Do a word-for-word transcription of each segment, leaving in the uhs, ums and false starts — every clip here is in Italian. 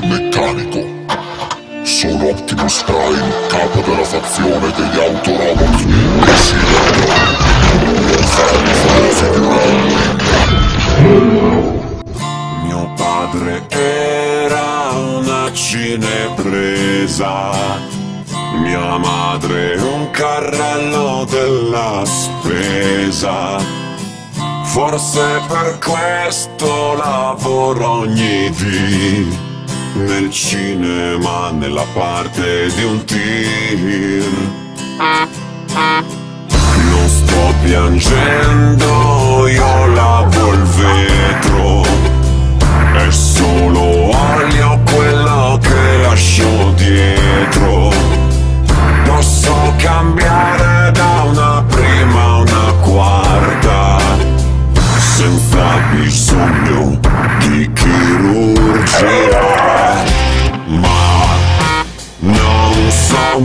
meccanico. Sono Optimus Prime, capo della fazione degli autorobot. E si non farmi fare figurante. Mio padre era una cinepresa, mia madre un carrello della spesa. Forse per questo lavoro ogni dì nel cinema, nella parte di un tir. Non sto piangendo, io lavo il vetro, è solo olio quello che lascio dietro. Posso cambiare da una prima a una quarta senza bisogno di chirurgia. Ma non so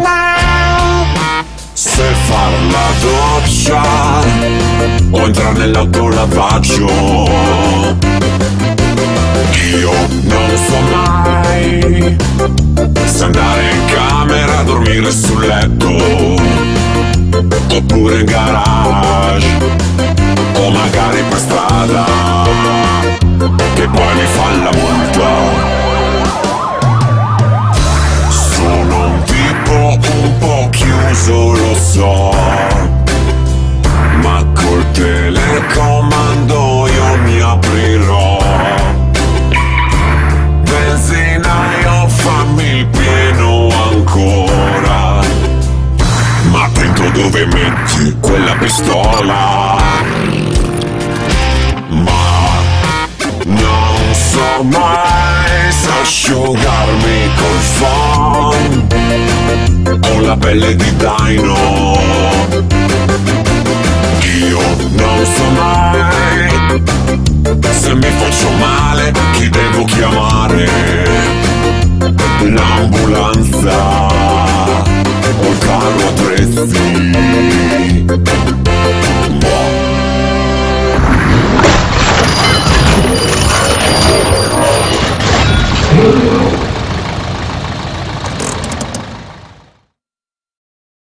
se far la doccia o entrare nell'autolavaggio. Io non so mai se andare in camera a dormire sul letto oppure in garage o magari per strada che poi mi fa la multa. Sono un tipo un po' chiuso, lo so, ma col telecomando io mi aprirò. Benzinaio, fammi il pieno ancora, ma attento dove metti quella pistola. Ma non so mai se asciugarmi col phon o la pelle di Dino. Io non so mai se mi faccio male chi devo chiamare, l'ambulanza o il carro attrezzi.